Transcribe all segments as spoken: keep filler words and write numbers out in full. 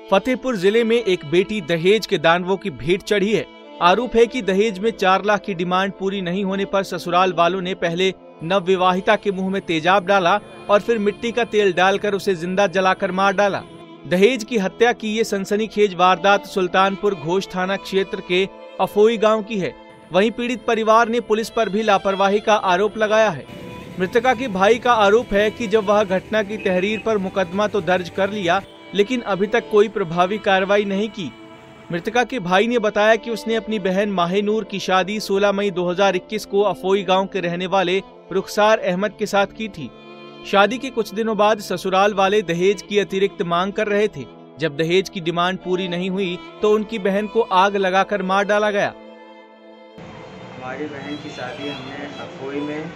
फतेहपुर जिले में एक बेटी दहेज के दानवों की भेंट चढ़ी है। आरोप है कि दहेज में चार लाख की डिमांड पूरी नहीं होने पर ससुराल वालों ने पहले नवविवाहिता के मुंह में तेजाब डाला और फिर मिट्टी का तेल डालकर उसे जिंदा जलाकर मार डाला। दहेज की हत्या की ये सनसनीखेज वारदात सुल्तानपुर घोष थाना क्षेत्र के अफोई गांव की है। वहीं पीड़ित परिवार ने पुलिस पर भी लापरवाही का आरोप लगाया है। मृतका के भाई का आरोप है कि जब वह घटना की तहरीर पर मुकदमा तो दर्ज कर लिया, लेकिन अभी तक कोई प्रभावी कार्रवाई नहीं की। मृतका के भाई ने बताया कि उसने अपनी बहन माहिनूर की शादी सोलह मई दो हज़ार इक्कीस को अफोई गांव के रहने वाले रुखसार अहमद के साथ की थी। शादी के कुछ दिनों बाद ससुराल वाले दहेज की अतिरिक्त मांग कर रहे थे। जब दहेज की डिमांड पूरी नहीं हुई तो उनकी बहन को आग लगाकर मार डाला गया। हमारी बहन की शादी हमने अफोई में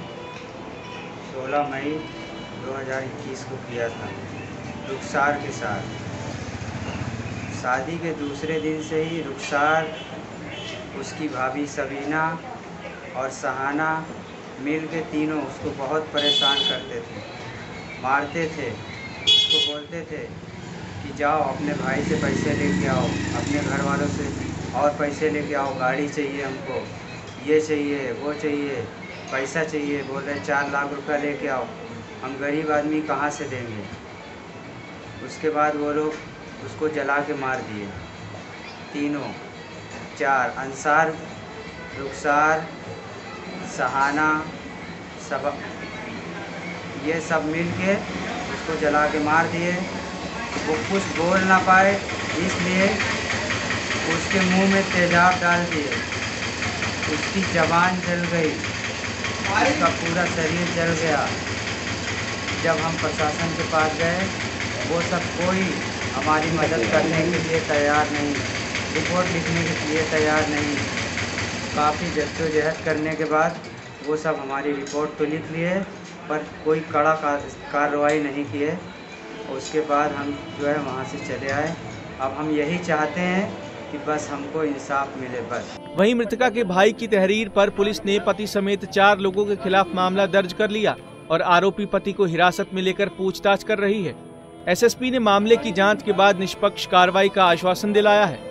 सोलह मई दो हज़ार इक्कीस को किया था रुखसार के साथ। शादी के दूसरे दिन से ही रुखसार, उसकी भाभी सबीना और सहाना मिल के तीनों उसको बहुत परेशान करते थे, मारते थे। उसको बोलते थे कि जाओ अपने भाई से पैसे लेके आओ, अपने घर वालों से और पैसे लेके आओ, गाड़ी चाहिए हमको, ये चाहिए वो चाहिए, पैसा चाहिए, बोल रहे चार लाख रुपया लेके आओ, हम गरीब आदमी कहाँ से देंगे। उसके बाद वो लोग उसको जला के मार दिए तीनों, चार अंसार, रुखसार, सहाना, सब ये सब मिल के उसको जला के मार दिए। वो कुछ बोल ना पाए इसलिए उसके मुंह में तेजाब डाल दिए, उसकी ज़बान जल गई, उसका पूरा शरीर जल गया। जब हम प्रशासन के पास गए वो सब कोई हमारी मदद करने के लिए तैयार नहीं, रिपोर्ट लिखने के लिए तैयार नहीं। काफ़ी जद्दोजहद करने के बाद वो सब हमारी रिपोर्ट तो लिख लिए पर कोई कड़ा कार्रवाई नहीं किए। उसके बाद हम जो है वहाँ से चले आए। अब हम यही चाहते हैं कि बस हमको इंसाफ मिले बस। वहीं मृतका के भाई की तहरीर पर पुलिस ने पति समेत चार लोगों के खिलाफ मामला दर्ज कर लिया और आरोपी पति को हिरासत में लेकर पूछताछ कर रही है। एसएसपी ने मामले की जांच के बाद निष्पक्ष कार्रवाई का आश्वासन दिलाया है।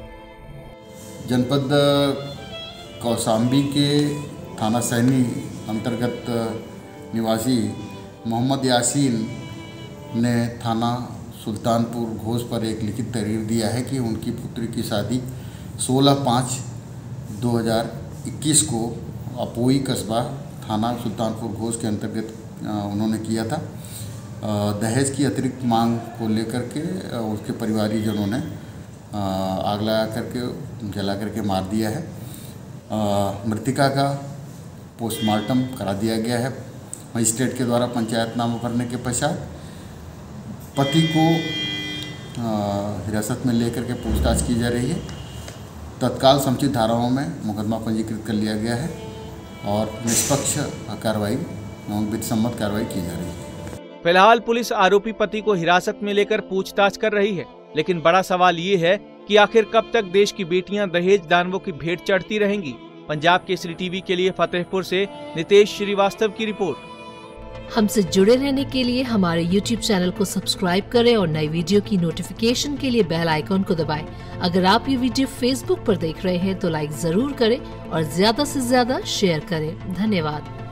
जनपद कौशाम्बी के थाना सैनी अंतर्गत निवासी मोहम्मद यासीन ने थाना सुल्तानपुर घोष पर एक लिखित तहरीर दिया है कि उनकी पुत्री की शादी सोलह पाँच दो हज़ार इक्कीस को अपोई कस्बा थाना सुल्तानपुर घोष के अंतर्गत उन्होंने किया था। दहेज की अतिरिक्त मांग को लेकर के उसके परिवारीजनों ने आग लगा करके जला करके मार दिया है। मृतिका का पोस्टमार्टम करा दिया गया है। मजिस्ट्रेट के द्वारा पंचायतनामा भरने के पश्चात पति को हिरासत में लेकर के पूछताछ की जा रही है। तत्काल समुचित धाराओं में मुकदमा पंजीकृत कर लिया गया है और निष्पक्ष कार्रवाई एवं विधिसम्मत कार्रवाई की जा रही है। फिलहाल पुलिस आरोपी पति को हिरासत में लेकर पूछताछ कर रही है, लेकिन बड़ा सवाल ये है कि आखिर कब तक देश की बेटियां दहेज दानवों की भेंट चढ़ती रहेंगी। पंजाब केसरी टीवी के लिए फतेहपुर से नितेश श्रीवास्तव की रिपोर्ट। हमसे जुड़े रहने के लिए हमारे यूट्यूब चैनल को सब्सक्राइब करें और नई वीडियो की नोटिफिकेशन के लिए बेल आइकॉन को दबाएं। अगर आप ये वीडियो फेसबुक पर देख रहे हैं तो लाइक जरूर करें और ज्यादा से ज्यादा शेयर करें। धन्यवाद।